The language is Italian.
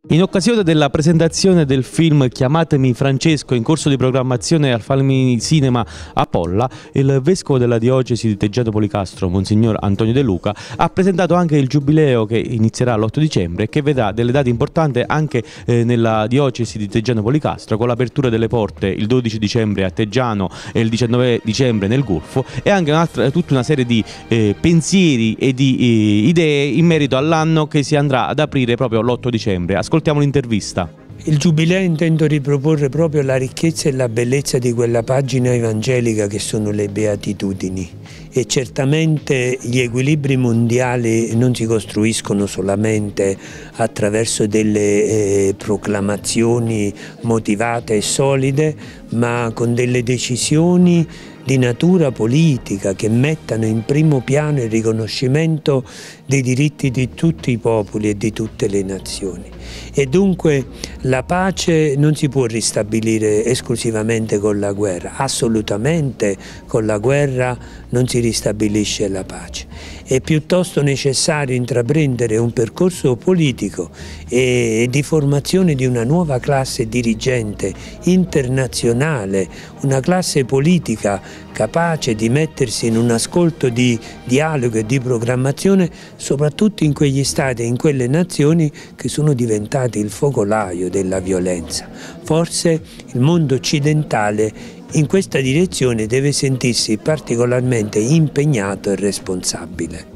In occasione della presentazione del film Chiamatemi Francesco, in corso di programmazione al Family Cinema a Polla, il vescovo della diocesi di Teggiano Policastro, Monsignor Antonio De Luca, ha presentato anche il giubileo che inizierà l'8 dicembre e che vedrà delle date importanti anche nella diocesi di Teggiano Policastro, con l'apertura delle porte il 12 dicembre a Teggiano e il 19 dicembre nel Golfo, e anche tutta una serie di pensieri e di idee in merito all'anno che si andrà ad aprire proprio l'8 dicembre. Ascoltiamo l'intervista. Il Giubileo intendo riproporre proprio la ricchezza e la bellezza di quella pagina evangelica che sono le Beatitudini, e certamente gli equilibri mondiali non si costruiscono solamente attraverso delle proclamazioni motivate e solide, ma con delle decisioni di natura politica che mettano in primo piano il riconoscimento dei diritti di tutti i popoli e di tutte le nazioni. E dunque la pace non si può ristabilire esclusivamente con la guerra, assolutamente con la guerra non si ristabilisce la pace. È piuttosto necessario intraprendere un percorso politico e di formazione di una nuova classe dirigente internazionale, una classe politica capace di mettersi in un ascolto di dialogo e di programmazione, soprattutto in quegli stati e in quelle nazioni che sono diventati il focolaio della violenza. Forse il mondo occidentale in questa direzione deve sentirsi particolarmente impegnato e responsabile.